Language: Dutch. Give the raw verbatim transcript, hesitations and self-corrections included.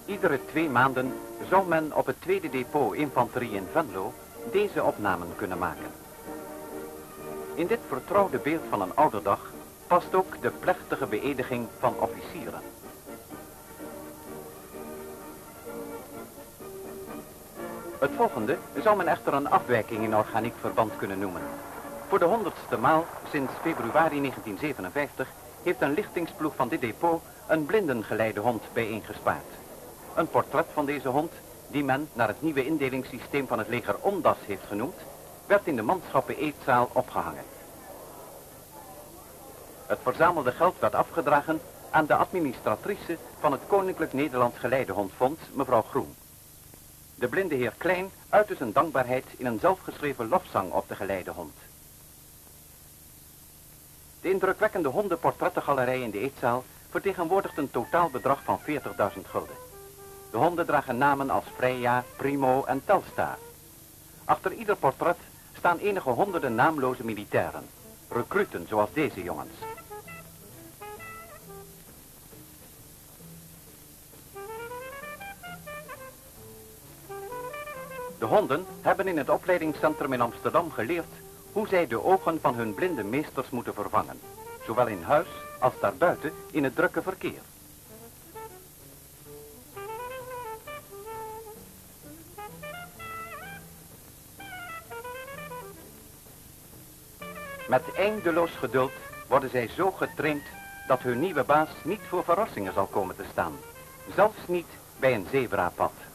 Iedere twee maanden zou men op het tweede depot infanterie in Venlo deze opnamen kunnen maken. In dit vertrouwde beeld van een oude dag past ook de plechtige beëdiging van officieren. Het volgende zou men echter een afwijking in organiek verband kunnen noemen. Voor de honderdste maal sinds februari negentien zevenenvijftig heeft een lichtingsploeg van dit depot een blindengeleidehond bijeengespaard. Een portret van deze hond, die men naar het nieuwe indelingssysteem van het leger Ondas heeft genoemd, werd in de manschappen eetzaal opgehangen. Het verzamelde geld werd afgedragen aan de administratrice van het Koninklijk Nederlands Geleidehondfonds, mevrouw Groen. De blinde heer Klein uitte zijn dankbaarheid in een zelfgeschreven lofzang op de geleidehond. De indrukwekkende hondenportrettengalerij in de eetzaal vertegenwoordigt een totaalbedrag van veertigduizend gulden. De honden dragen namen als Freya, Primo en Telstar. Achter ieder portret staan enige honderden naamloze militairen, recruten zoals deze jongens. De honden hebben in het opleidingscentrum in Amsterdam geleerd hoe zij de ogen van hun blinde meesters moeten vervangen, zowel in huis als daarbuiten in het drukke verkeer. Met eindeloos geduld worden zij zo getraind dat hun nieuwe baas niet voor verrassingen zal komen te staan, zelfs niet bij een zebrapad.